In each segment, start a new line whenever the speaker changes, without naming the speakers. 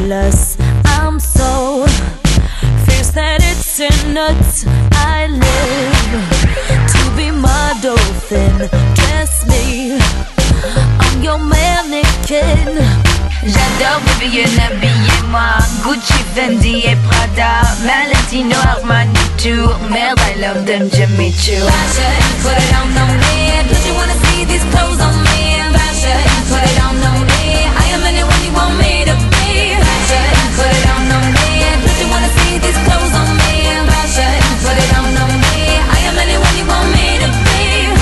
jealous. I'm so fierce that it's in nuts. I live to be my dolphin. Dress me, I'm your mannequin.
J'adore baby, habillez-moi Gucci, Fendi et Prada, Valentino, Armani, Tour. Merde, I love them Jimmy Choo.
Fashion, put it on me. Don't you wanna see these clothes on me? Fashion, put it on me. I am anyone you want me to be. Fashion, put it on me. Don't you wanna see these clothes on me? Fashion, put it on me. I am anyone you want me to be.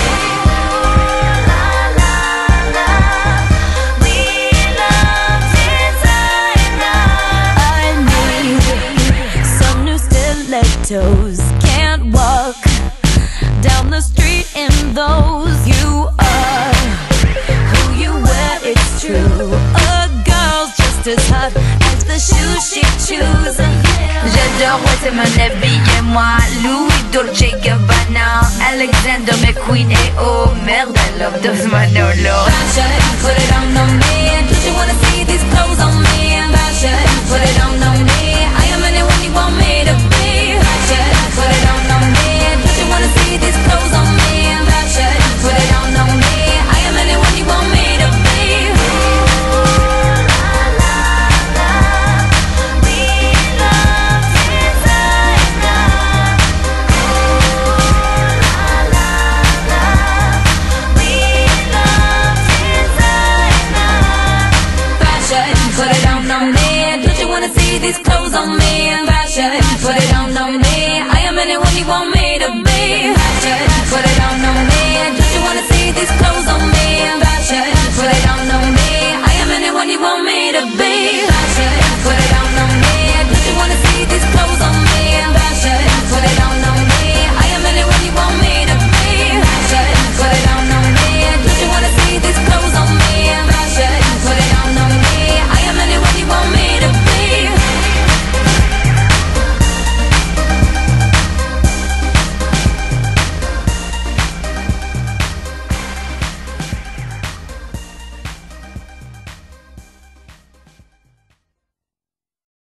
Can't walk down the street in those. You are who you wear, it's true. A girl's just as hot as the shoes she chooses.
J'adore, ouais c'est mon habillez-moi Louis, Dolce Gabbana, Alexander McQueen et oh merde, I love those Manolo.
Fashion, put it on me. Don't you wanna see these clothes on me? Fashion, put it on me. I am anyone you want me to be. Fashion, put it on me. Don't you wanna see these clothes on me? Fashion, put it on me. I am anyone you want me to be. Put it on me. Don't you wanna see these clothes on me?